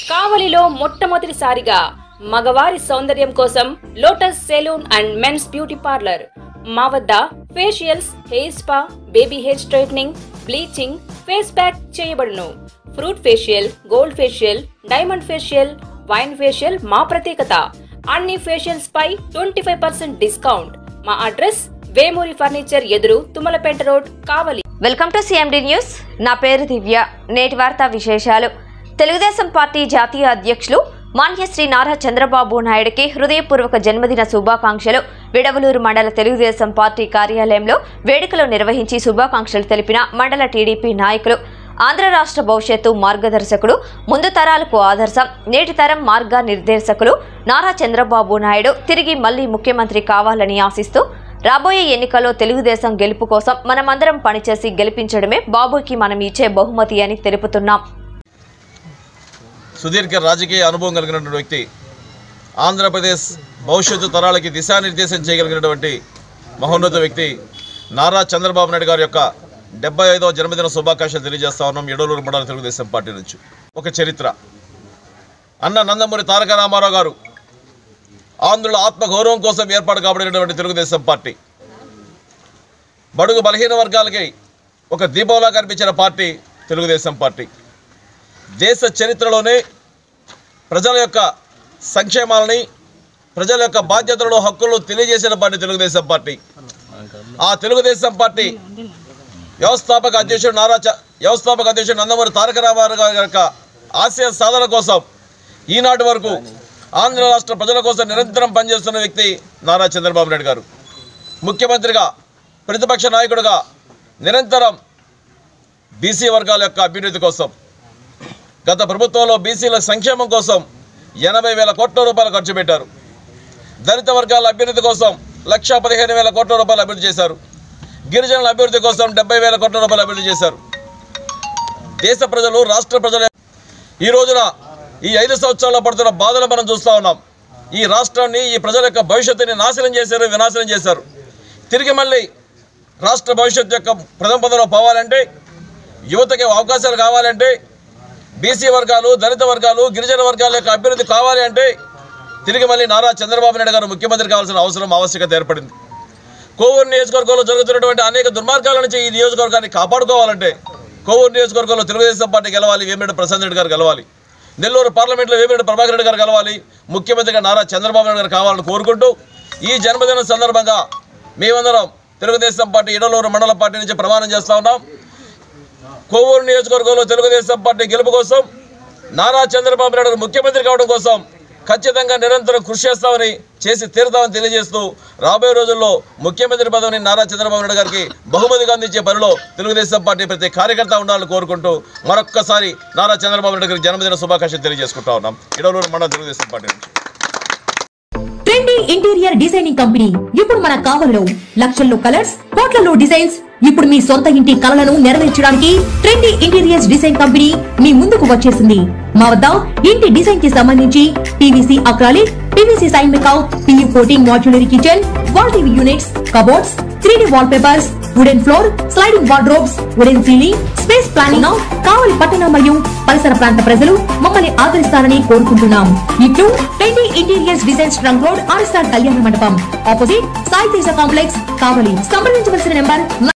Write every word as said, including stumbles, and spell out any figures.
కావలిలో మొట్టమొదటిసారిగా మగవారి సౌందర్యం కోసం lotus salon and men's beauty parlour. మా వద్ద facials, hair spa, baby hair straightening, bleaching, face pack చేయబడును. Fruit facial, gold facial, diamond facial, wine facial మా ప్రత్యేకత. అన్ని ఫేషియల్స్ పై ట్వంటీ ఫైవ్ పర్సెంట్ డిస్కౌంట్. మా అడ్రస్ వేమూరి ఫర్నిచర్ ఎదురు, Tummalapeta road, Kavali. Welcome to CMD news. నా పేరు దివ్య. నేటి వార్తా విశేషాలు. తెలుగుదేశం పార్టీ జాతీయ అధ్యక్షులు మాన్యశ్రీ నారా చంద్రబాబు నాయుడుకి హృదయపూర్వక జన్మదిన శుభాకాంక్షలు. విడవలూరు మండల తెలుగుదేశం పార్టీ కార్యాలయంలో వేడుకలు నిర్వహించి శుభాకాంక్షలు తెలిపిన మండల టీడీపీ నాయకులు. ఆంధ్ర రాష్ట్ర భవిష్యత్తు మార్గదర్శకుడు, ముందు తరాలకు ఆదర్శం, నేటి తరం మార్గ నిర్దేశకులు నారా చంద్రబాబు నాయుడు తిరిగి మళ్లీ ముఖ్యమంత్రి కావాలని ఆశిస్తూ రాబోయే ఎన్నికల్లో తెలుగుదేశం గెలుపు కోసం మనమందరం పనిచేసి గెలిపించడమే బాబుకి మనం ఇచ్చే బహుమతి అని తెలుపుతున్నాం. సుదీర్ఘ రాజకీయ అనుభవం కలిగినటువంటి వ్యక్తి, ఆంధ్రప్రదేశ్ భవిష్యత్తు తరాలకి దిశానిర్దేశం చేయగలిగినటువంటి మహోన్నత వ్యక్తి నారా చంద్రబాబు నాయుడు గారి యొక్క డెబ్బై ఐదవ జన్మదిన శుభాకాంక్షలు తెలియజేస్తా ఉన్నాం. ఎడలూరు మండల తెలుగుదేశం పార్టీ నుంచి. ఒక చరిత్ర. అన్న నందమూరి తారక రామారావు గారు ఆంధ్రుల ఆత్మగౌరవం కోసం ఏర్పాటు కాబడినటువంటి తెలుగుదేశం పార్టీ, బడుగు బలహీన వర్గాలకి ఒక దీపంలా కనిపించిన పార్టీ తెలుగుదేశం పార్టీ. దేశ చరిత్రలోనే ప్రజల యొక్క సంక్షేమాలని, ప్రజల యొక్క బాధ్యతలను, హక్కులను తెలియజేసిన పార్టీ తెలుగుదేశం పార్టీ. ఆ తెలుగుదేశం పార్టీ వ్యవస్థాపక అధ్యక్షుడు నారా వ్యవస్థాపక అధ్యక్షుడు నందమూరి తారక రామారావు గారి యొక్క ఆశయ సాధన కోసం ఈనాటి వరకు ఆంధ్ర రాష్ట్ర ప్రజల కోసం నిరంతరం పనిచేస్తున్న వ్యక్తి నారా చంద్రబాబు నాయుడు గారు. ముఖ్యమంత్రిగా, ప్రతిపక్ష నాయకుడిగా నిరంతరం బీసీ వర్గాల యొక్క అభ్యున్నతి కోసం, గత ప్రభుత్వంలో బీసీల సంక్షేమం కోసం ఎనభై వేల కోట్ల రూపాయలు ఖర్చు పెట్టారు. దళిత వర్గాల అభ్యున్నతి కోసం లక్ష పదిహేను వేల కోట్ల రూపాయలు అభివృద్ధి చేశారు. గిరిజనుల అభివృద్ధి కోసం డెబ్బై వేల కోట్ల రూపాయలు అభివృద్ధి చేశారు. దేశ ప్రజలు, రాష్ట్ర ప్రజలు ఈ రోజున ఈ ఐదు సంవత్సరాల్లో పడుతున్న బాధలు మనం చూస్తూ ఉన్నాం. ఈ రాష్ట్రాన్ని, ఈ ప్రజల యొక్క భవిష్యత్తుని నాశనం చేశారు, వినాశనం చేశారు. తిరిగి మళ్ళీ రాష్ట్ర భవిష్యత్తు యొక్క ప్రథమ పదంలో పోవాలంటే, యువతకి అవకాశాలు కావాలంటే, బీసీ వర్గాలు, దళిత వర్గాలు, గిరిజన వర్గాల యొక్క అభ్యున్నతి కావాలి అంటే తిరిగి మళ్ళీ నారా చంద్రబాబు నాయుడు గారు ముఖ్యమంత్రి కావాల్సిన అవసరం, ఆవశ్యకత ఏర్పడింది. కోవూరు నియోజకవర్గంలో జరుగుతున్నటువంటి అనేక దుర్మార్గాల నుంచి ఈ నియోజకవర్గాన్ని కాపాడుకోవాలంటే కోవూరు నియోజకవర్గంలో తెలుగుదేశం పార్టీ గెలవాలి, వేమిరెడ్డి ప్రశాంత్ రెడ్డి గారు గెలవాలి. నెల్లూరు పార్లమెంట్లో వేమిరెడ్డి ప్రభాకర్ రెడ్డి గారు కలవాలి, ముఖ్యమంత్రిగా నారా చంద్రబాబు నాయుడు గారు కావాలని కోరుకుంటూ ఈ జన్మదిన సందర్భంగా మేమందరం తెలుగుదేశం పార్టీ ఎడలూరు మండల పార్టీ నుంచి ప్రమాణం చేస్తూ ఉన్నాం. కోవూరు నియోజకవర్గంలో తెలుగుదేశం పార్టీ గెలుపు కోసం, నారా చంద్రబాబు నాయుడు గారు ముఖ్యమంత్రి కావడం కోసం ఖచ్చితంగా నిరంతరం కృషి చేస్తామని, చేసి తీరుతామని తెలియజేస్తూ రాబోయే రోజుల్లో ముఖ్యమంత్రి పదవిని నారా చంద్రబాబు నాయుడు గారికి బహుమతిగా అందించే పనిలో తెలుగుదేశం పార్టీ ప్రతి కార్యకర్త ఉండాలని కోరుకుంటూ మరొక్కసారి నారా చంద్రబాబు నాయుడు గారికి జన్మదిన శుభాకాంక్షలు తెలియజేసుకుంటా ఉన్నాం. ఎడలూరు మండల తెలుగుదేశం పార్టీ నుంచి. ట్రెండీ ఇంటీరియర్ డిజైనింగ్ కంపెనీ ఇప్పుడు మన కావలిలో లక్షల్లో కలర్స్, కోట్లలో డిజైన్స్. ఇప్పుడు మీ సొంత ఇంటి కలలను నెరవేర్చడానికి ట్రెండీ ఇంటీరియర్స్ డిజైన్ కంపెనీ మీ ముందుకు వచ్చేసింది. మా వద్ద ఇంటి డిజైన్ కి సంబంధించి PVC acrylic, PVC sign makeout, PU coating modular kitchen, wall TV units, cupboards, three D wall papers, wooden floor, sliding wardrobes, wooden ceiling, space planning. Kavali పట్టణ మరియు పరిసర ప్రాంత ప్రజలు మమ్మల్ని ఆదరిస్తారని కోరుకుంటున్నాం. ఇట్లు trendy interiors designs trunk road, RSR కళ్యాణ మండపం ఆపోజిట్ సాయి తేజ కాంప్లెక్స్, కావలి. సంప్రదించవలసిన నెంబర్